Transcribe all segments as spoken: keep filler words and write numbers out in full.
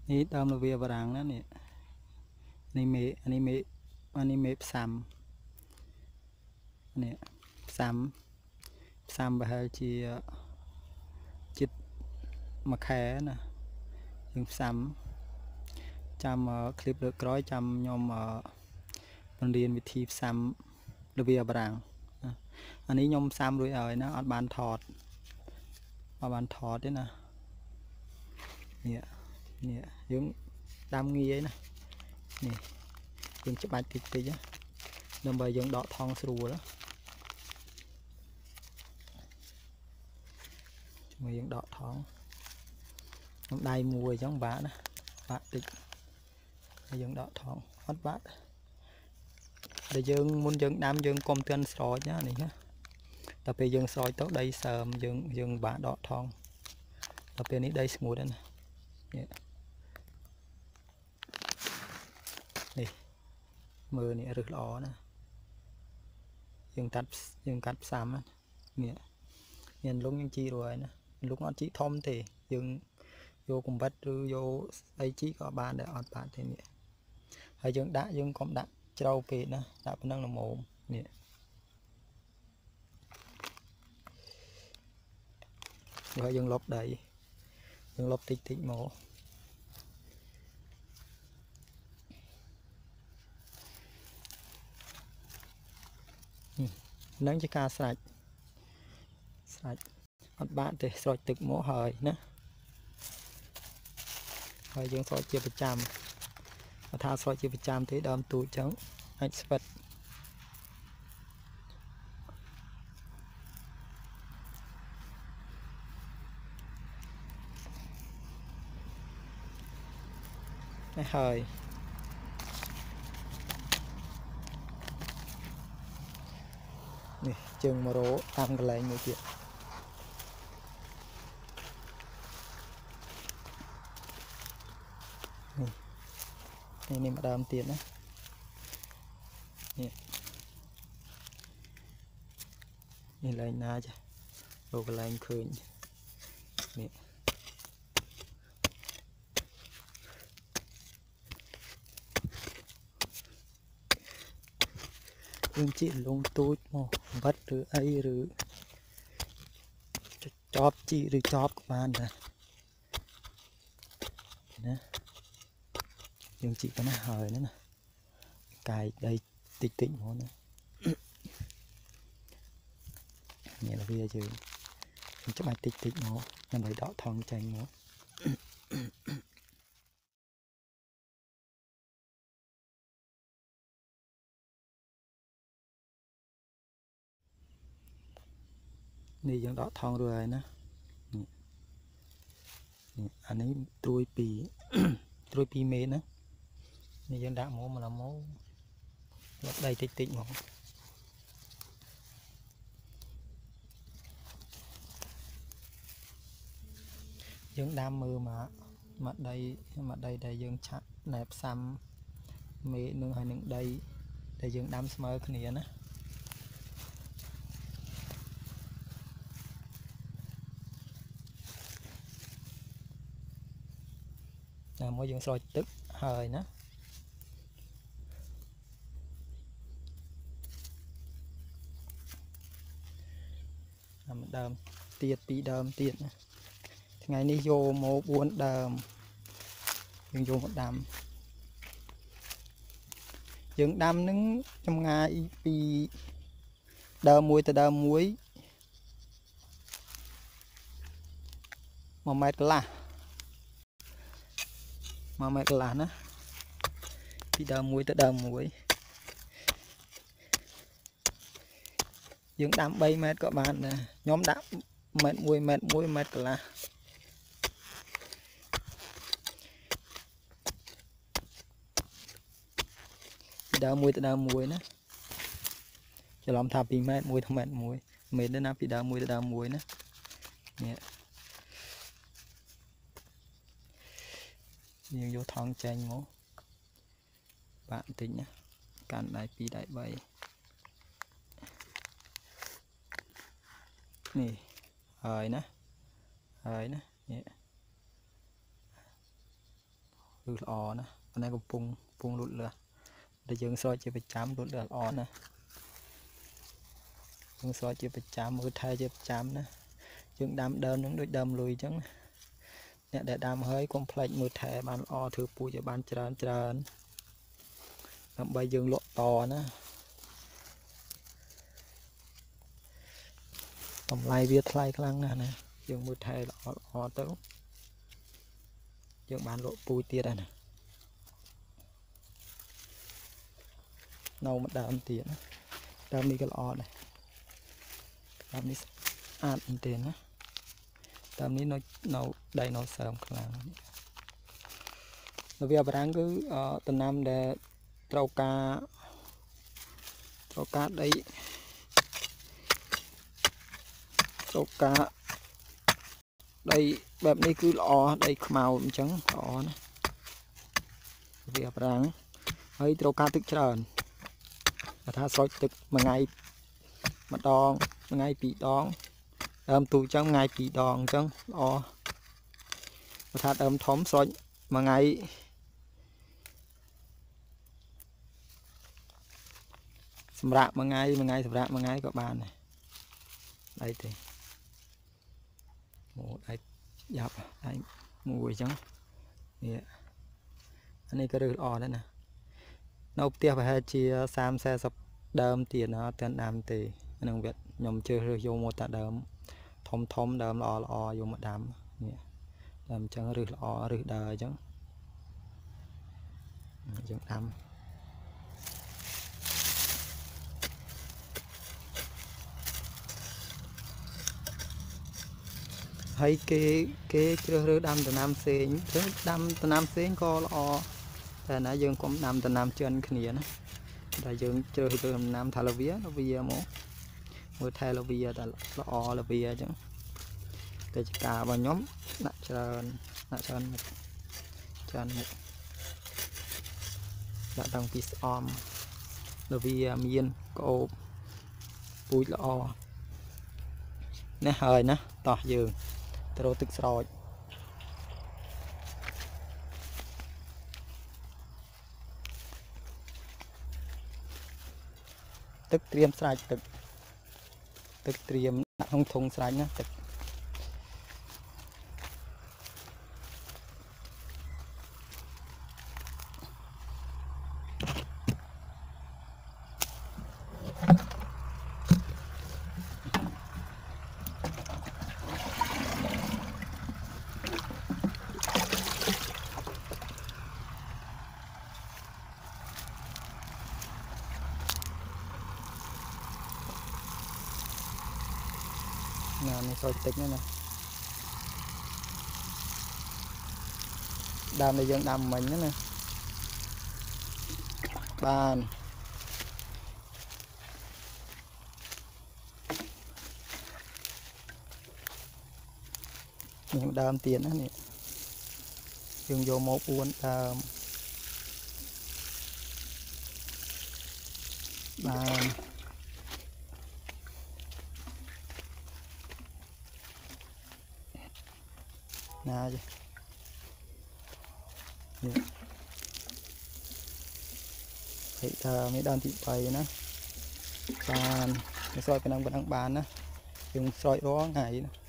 នេះដើមលវាបារាំងណានេះនេះមេអានេះមេអានេះមេផ្សំនេះផ្សំផ្សំប្រហែលជាចិត្តមួយខែណាយើងផ្សំចាំคลิปលើកក្រោយចាំខ្ញុំបង្រៀនវិធីផ្សំលវាបារាំងអានេះខ្ញុំផ្សំរួចហើយណាអត់បានថតអត់បានថតទេណានេះនេះយើងដាំងាយណានេះយើងច្បាច់តិចតិចដើម្បីយើងដកថងស្រួលជាមួយយើងដកថងខ្ញុំដៃមួយអញ្ចឹងបាក់ណាបាក់តិចហើយយើងដកថងអត់បាក់ដែលយើងមុនយើងដាំយើងកុំទាន់ស្រោចណានេះណាតែពេលយើងស្រោចទៅដីសើមយើងយើងបាក់ដកថងតែពេលនេះដីស្ងួតណានេះនេះមើលនេះរឹសល្អណាយើងកាត់យើងកាត់ផ្សំនេះមានលុងយើងជីរួយណាលុងអត់ជីធំទេយើងយកកំបិតឬយកអីជីក៏បានដែរអត់បានទេនេះហើយយើងដាក់យើងកុំដាក់ជ្រៅពេកណាដាក់ប៉ុណ្ណឹងល្មមនេះហើយយើងលុបដីយើងលុបតិចតិចមកនឹងជាការស្រេចស្រេចអត់បាក់ទេស្រោចទឹកមកហើយណាហើយយើងស្រោចជាប្រចាំបើថាស្រោចជាប្រចាំទេដើមទូចចឹងអាចស្វិតនេះហើយនេះជើងមករោតាមកន្លែងមួយទៀតនេះនេះម្ដងទៀតណានេះនេះឡើងណាចាលោកកន្លែងឃើញនេះយើងជីលងទូចមកបាត់ឬអីឬចប់ជីឬចប់ក៏បានដែរណាយើងជីប៉ុណ្ណាហើយណាណាកាយដីតិចតិចមកណានេះlàវាយើងច្បាច់តិចតិចមកដើម្បីដកថងចាញ់មកនេះយើងដកថងរួចហើយណានេះអានេះត្រួយពីត្រួយពីមេណានេះយើងដាក់មកមកឡមកលុបដីតិចតិចមកយើងដាំមើលមកមកដីមកដីដែលយើងឆាក់ណែផ្សំមេនឹងហើយនឹងដីដែលយើងដាំស្មើគ្នាណាតែមួយយើងស្រោចទឹកហើយណាមួយដើមទៀតពីរដើមទៀតណាថ្ងៃនេះយកមកបួនដើមយើងយកមកដាំយើងដាំនឹងចម្ងាយពីដើមមួយទៅដើមមួយមួយម៉ែត្រកន្លះមួយម៉ែត្រកន្លះណាពីដើមមួយទៅដើមមួយយើងដាំបីម៉ែត្រក៏បានដែរខ្ញុំដាក់ម៉ែត្រមួយម៉ែត្រមួយម៉ែត្រកន្លះពីដើមមួយទៅដើមមួយណាច្រឡំថាពីម៉ែត្រមួយទៅម៉ែត្រមួយម៉ែត្រណាពីដើមមួយទៅដើមមួយណានេះយើងយកថងចេញមកបាក់បន្តិចណាកាន់ដៃពីរដៃបីនេះហើយណាហើយណានេះហឬល្អណាអានេះកំពុងកំពុងលូតលាស់ដែលយើងស្រោចជាប្រចាំលូតលាស់ល្អណាយើងស្រោចជាប្រចាំមើលថែជាប្រចាំណាយើងដាំដើមនឹងដូចដើមលុយអញ្ចឹងអ្នកដែលដាំហើយកុំភ្លេចមើលថែបានល្អធ្វើពូជឲ្យបានច្រើនច្រើនដើម្បីយើងលក់តណាតម្លៃវាថ្លៃខ្លាំងណាស់ណាយើងមើលថែល្អល្អទៅយើងបានលក់ពូជទៀតហើយណានៅមួយដើមទៀតណាដើមនេះក៏ល្អដែរដើមនេះស្អាតមែនទេណាដើមនេះនៅនៅដៃនៅសើមខ្លាំងរបៀបបារាំងគឺដំណាំដែលត្រូវការត្រូវការដីត្រូវការដីបែបនេះគឺល្អដីខ្មៅអញ្ចឹងល្អណារបៀបបារាំងហើយត្រូវការទឹកច្រើនបើថាស្រោចទឹកមួយថ្ងៃម្ដងមួយថ្ងៃពីរដងដើមទូអញ្ចឹងថ្ងៃពីរដងអញ្ចឹងល្អបើថាដើមធំស្រោចមួយថ្ងៃសម្រាប់មួយថ្ងៃមួយថ្ងៃសម្រាប់មួយថ្ងៃក៏បានដែរដៃទេមួយដៃយ៉ាប់ដៃមួយអញ្ចឹងនេះអានេះក៏រើសល្អដែរណានៅផ្ទះប្រហែលជាសាមសិប สี่สิบដើមទៀតណាអត់ទាន់ដាំទេហ្នឹងវាខ្ញុំជឿរើសយកមកតាដើមធំធំដើមល្អល្អយកមកដាំនេះដើមអញ្ចឹងរើសល្អរើសដើរអញ្ចឹងយើងដាំហើយគេគេជ្រើសរើសដាំដំណាំផ្សេងទៅដាំដំណាំផ្សេងក៏ល្អតែណាយើងកុំដាំដំណាំចិនគ្នាណាតែយើងជ្រើសរើសដំណាំថាលាវីលាវីមកមើលថែលាវីតែល្អលាវីអញ្ចឹងតែចការរបស់ខ្ញុំដាក់ច្រើនដាក់ច្រើនមុខច្រើនមុខដាក់តាំងពីស្អំលាវីមានក្អូបពូជល្អនេះហើយណាតោះយើងទៅរកទឹកស្រោចទឹកត្រៀមស្រេចទឹកទឹកត្រៀមដាក់ក្នុងធុងស្រេចណាទឹកណានេះស្រោចទឹកនេះណាដើមដែលយើងដាំមិញណាបាននេះដើមទៀតណានេះយើងយកមកអួនដើមបានណាchứ vậy thờ mấy đơn thị bày nó bàn cái soi cái năng vẫn đang bàn á dùng soi đó ngày nữa.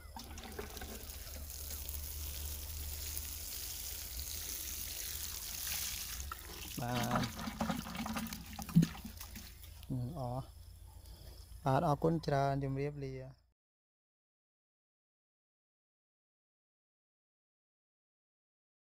Bàn ừ, ó bàn ở con trà chùm riếp lìa